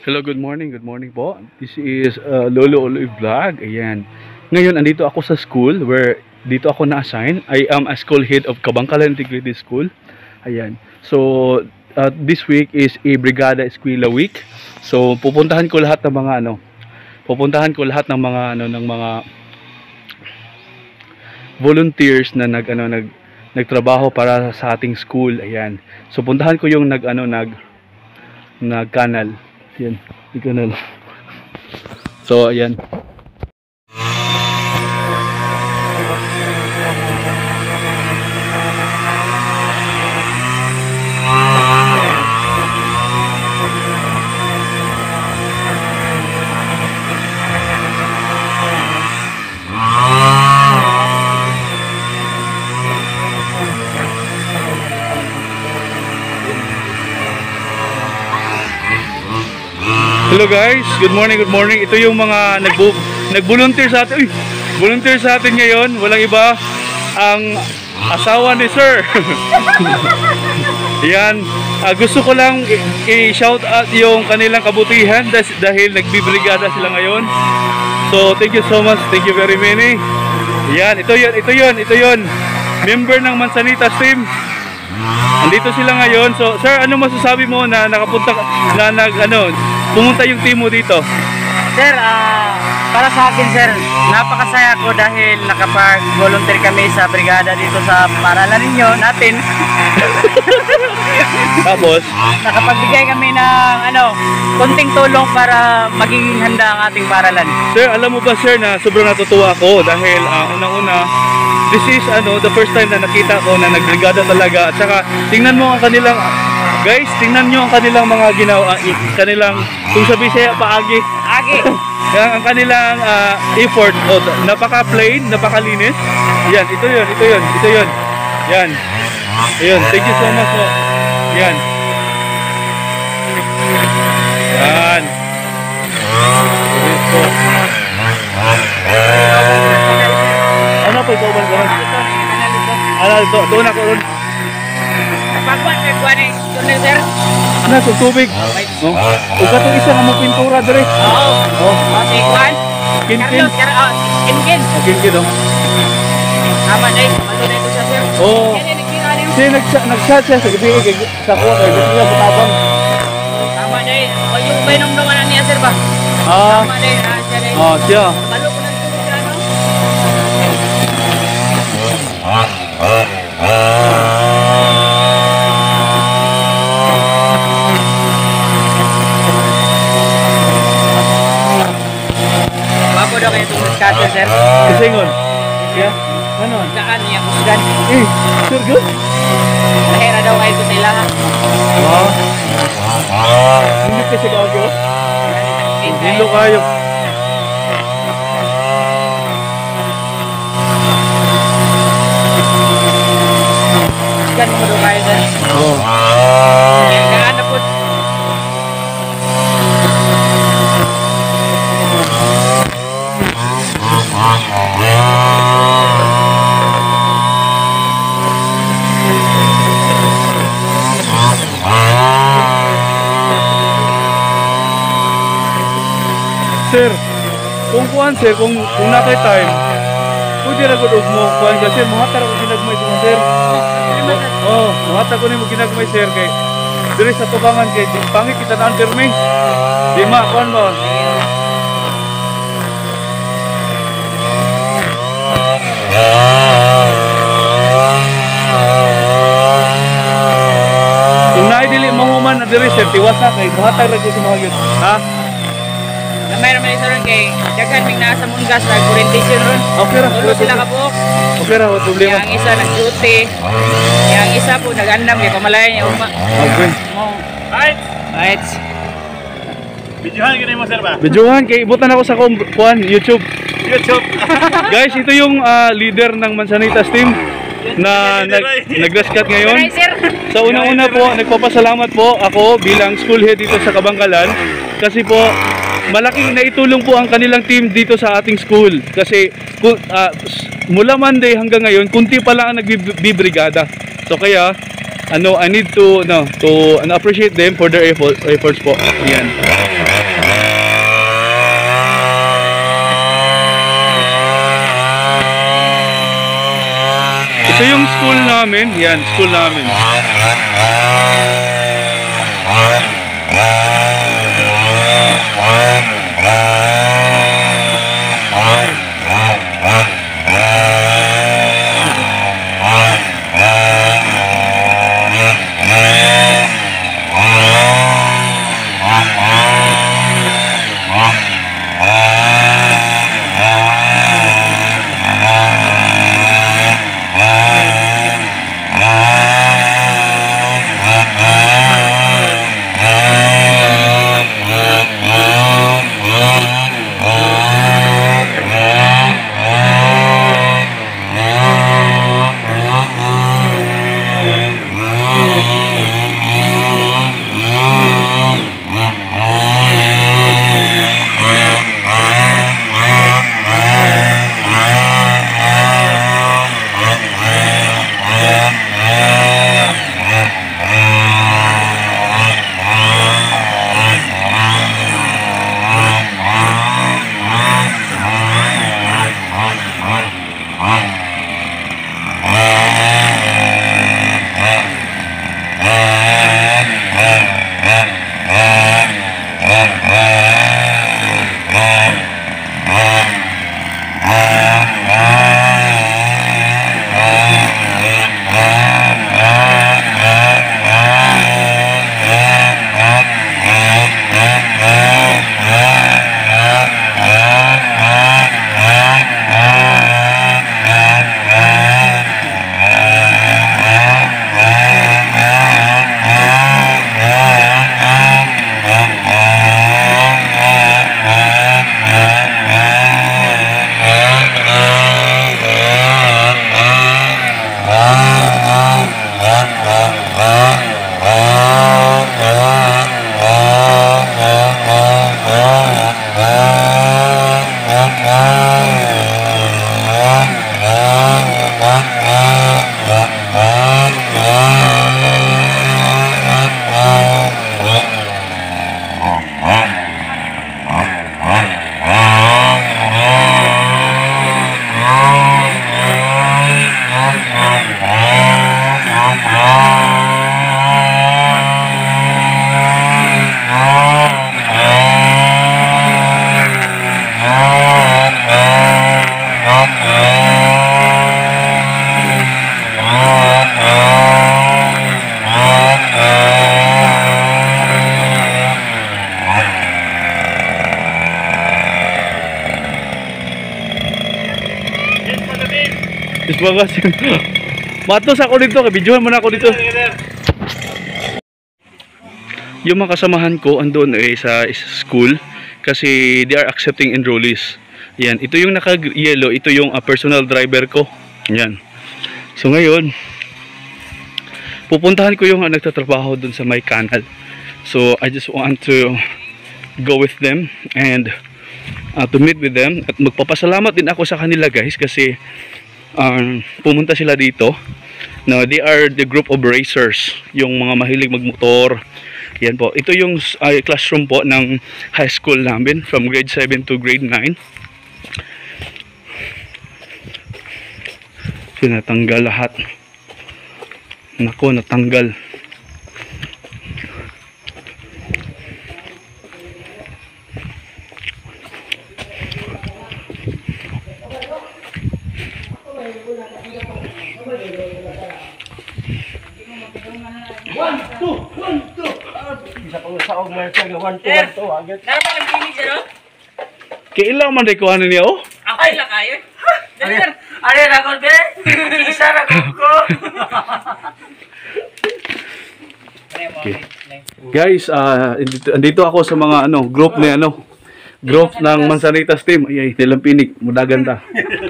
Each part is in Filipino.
Hello, good morning po. This is Lolo Oloy Vlog. Ayan. Ngayon, andito ako sa school where dito ako na-assign. I am a school head of Kabangkalan Integrated School. Ayan. So, this week is a Brigada Eskwela week. So, pupuntahan ko lahat ng mga ng mga volunteers na nagtrabaho para sa ating school. Ayan. So, puntahan ko yung nag-canal. Yan, di kanal. So, ayan. Hello guys, good morning. Ito yung mga nag-volunteer sa atin. Volunteer sa atin ngayon, walang iba ang asawa ni Sir. Yan, gusto ko lang i-shout out yung kanilang kabutihan dahil nagbibrigada sila ngayon. So, thank you so much. Thank you very many. Yan, ito yun. Member ng Mansanitas team. Andito sila ngayon. So, Sir, ano masasabi mo na pumunta yung team mo dito? Sir, para sa akin sir, napakasaya ko dahil nakapag-volunteer kami sa brigada dito sa paaralan natin. Tapos, nakapagbigay kami ng konting tulong para maging handa ang ating paaralan. Sir, alam mo ba sir na sobrang natutuwa ako dahil unang-una, this is the first time na nakita ko na nagbrigada talaga. At saka, tingnan mo ang kanilang guys, tingnan nyo ang kanilang mga ginawa, kung sa Bisaya paagi. Ang kanilang effort, napaka-plain, napakalinis. Yan, ito yun. Yan. Ayun, thank you so much po. Yan. Yan. Ito. Ano pa ikaw ba? Doon ako ron. Napagwan ni Tunel sir. Ano, sa tubig? Huwag ka itong isa nga pintura dere. Oo. Si Juan. Kinkin. Kinkin, oh. Tama na yun. Malo na ito siya sir. Oo. Kasi nag-shot siya sa gabi sa kuha. Gusto niya butabang. Tama na yun. Yung mainom-noman na niya sir ba? Tama na yun. Siya na yun. Siya. Malo ko ng tulog na Bago daw kayo itong discussion sir. Kasingon. Yeah. Ano? Saan niya kusgan? Sure good? Mahira daw kayo ito sa ilaha. Hindi kasi kaagyo. Dilo kayo. Kusgan mo daw kayo sir. Gaan na po. Sir, kung nakay time, pwede na gud mo kuan ka sir, muhatar ko ginagmay sa sir. Muhatar ko nimo ginagmay sir kay diri sa tubangan kay pangit kita na perming. Di ma kuan mo. Kung naidili mahuman na diri sir, tiwas na kay muhatar ra ko sa mga yun. Ha? Mayroon man isa ron kay dagan mig naa sa Mungas na orientation ron. Okay ra. Ulo sila ka buok. Okay ra, wala problema. Yang isa nag-duty. Yang isa po nag-andam kay pamalayan niya uma. Okay. Right. Videohan gini mo sir ba? Videohan kay ibutan ako sa kuan YouTube. Guys, ito yung leader ng Mansanitas team na nag-rescue ngayon. Sa unang-una po, nagpapasalamat po ako bilang school head dito sa Kabangkalan kasi po malaking naitulong po ang kanilang team dito sa ating school kasi mula Monday hanggang ngayon kunti pa lang ang nagbibrigada. So kaya I need to appreciate them for their efforts po. Yan. Ito yung school namin. Yan, school namin. Bagas. Matos ako dito, kabidyohan mo na ako dito. Yung mga kasamahan ko andun sa school kasi they are accepting enrollees. Yan, ito yung naka-yellow, ito yung personal driver ko. Yan. So ngayon, pupuntahan ko yung nagtatrabaho dun sa my canal. So I just want to go with them and to meet with them. At magpapasalamat din ako sa kanila guys kasi pumunta sila dito. No, they are the group of racers, yung mga mahilig magmotor. Yan po. Ito yung classroom po ng high school namin from grade 7 to grade 9. Sinatanggal lahat. Nako, natanggal. Kailan man ko ano niya oh? Ay lang kayo. Are ra ko be. Isa ra ko. Okay. Guys, andito ako sa mga group ni group ng Mansanitas team. Ay, nilang pinik, mudagan ta.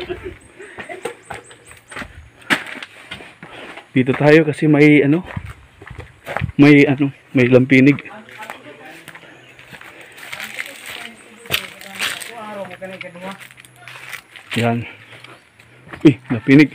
Dito tayo kasi may may lampinig. Yan. Uy, lampinig.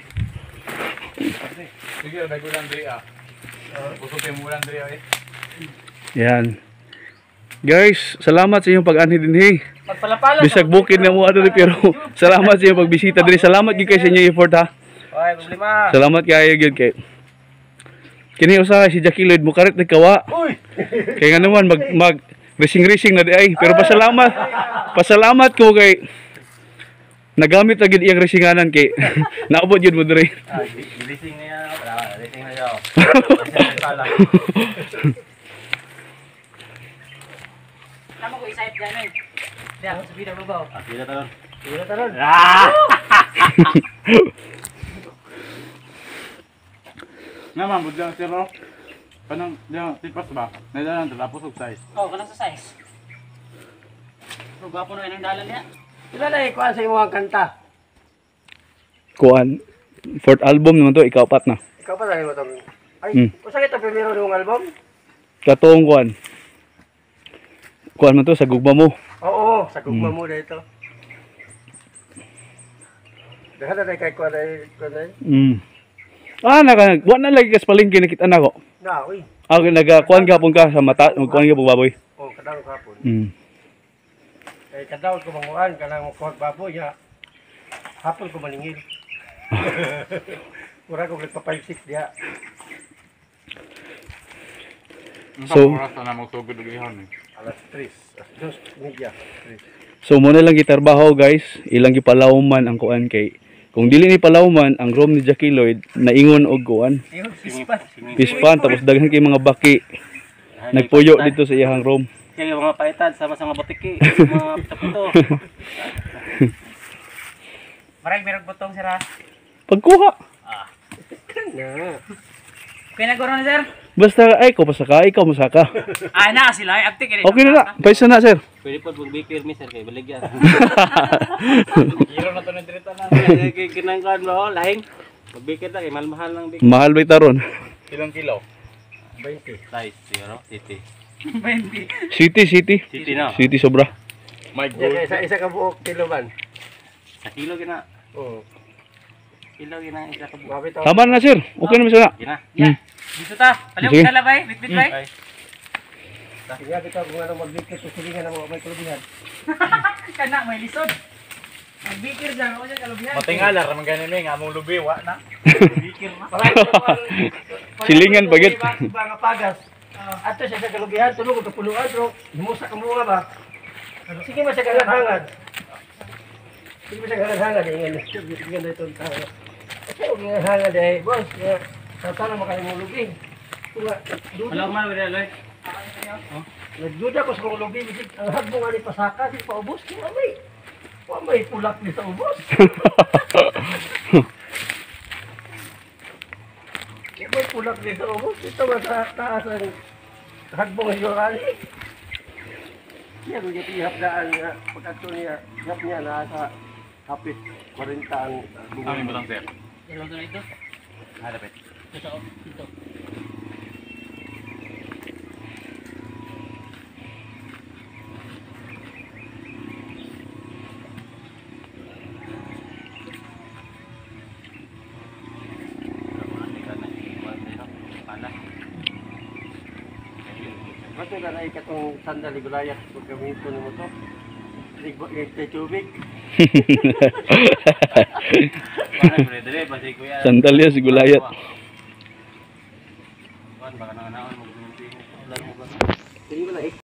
Sige, nagulang dria. Busog kayo mulang dria eh. Yan. Guys, salamat sa inyong pag-anhi dinhi. Magpalapala. Bisag bukid na mo pero salamat sa inyong pagbisita dinhi. Salamat gyud kay sa inyong effort ha. Wala problema. Salamat kayo gyud kay. Kini usahay si Jackie Lloyd mo karit nagkawa. Uy. Kay nga naman mag racing na di ay pero pasalamat. Pasalamat ko kay nagamit na gid iyang racinganan kay naabot gyud mo dire. Racing niya. Racing na siya. Tama ko isayip dyan eh. Diyan, sa bida babaw. Sila taron. Sila taron. Naman, budlang siro. Kanang, diyan, tipas ba? Naidalan, tapos og size. Oh, kanang sa size. Ruga po na ng dalan niya. Sila na ikuha sa imong kanta. Kuan. Fourth album naman to, ikaw-apat na. Ikaw pa tayo mo itong... Ay, Hmm. usa kita primero ng album? Katuong kuan. Kuan man to sa gugma mo. Oo, sa gugma mo dito. Dahan na tayo kay kuha tayo. Ah, wa na lagi kas palengke nakita na ko. Na, uy. Ah, nagakuan gapon ka sa mata, magkuan gapon baboy. Oh, kadang kapon. Mm. Eh, kadang ko manguan, kadang kuha baboy, ya. Hapon ko maningil. Mura ko nagpapaisik diya. So- oras na magsugod og ihon eh. Alas 3, alas 2, media. 3. So mo na lang gitarbaho guys, ilang gipalawman ang kuan kay kung dili ni palawman ang room ni Jackie Lloyd naingon og kuan. Ayun, sispan. Pispan tapos daghan kay mga baki. Nagpuyo dito sa iyang room. Kaya mga paitan sama sa mga butiki, mga taputo. Marag merag butong sira. Pagkuha. Na. Pinaguro na sir. Basta ay ko pasaka, ikaw masaka. Ay na sila, ay aptik. Okay na na. Paisa na sir. Pwede po magbikir mi sir kay baligyan. Hiro na to ni direta na. Kay kinangkan mo lahing. Magbikir ta kay mahal lang bikir. Mahal ba taron? Ilang kilo? 20. Size 0 city. City. City na. City sobra. My Diya, isa ka buok kilo man. Sa kilo gina. Oo. Kilo gina isa ka buo. Mabit ako. Tama na sir. Okay na sana. Gina. Hmm. Dito ta. Paliw Sige. ka labay, bitbit bay. Kaya kita kung ano magbikit sa silingan ng mga may kalubihan. Kana may lisod. Magbikir dyan, ako siya kalubihan. Matingala ra man ganin ni nga among lubi wa na. Bikir na. Silingan bagit. Iba nga pagas. Ato siya sa kalubihan, tulog ka puluan, bro. Himusa ka mga ba? Sige ba siya hangad? Sige ba siya hangad? Ingin na itong tao. Kasi huwag nga hangad eh, boss. Sana makain mo lubi. Wala ko man wala loy. Nagduda ko sa kong lubi. Ang hag mo nga ni pasaka, di pa ubos. May pulak ni sa ubos. May pulak ni sa ubos. Ito ba sa taas ang hagbong hiyorani? Yan, kung yung ihapdaan nga, pagkato niya, hap niya na sa hapit 40 ang bunga. Amin butang sir. Ilang to ito? Halapit. Ito. Ito. Bato na na ikatong sandali gulayat kung gamitin mo to. Kay tubig. Para dire basi kuya. Sandalya si Gulayat.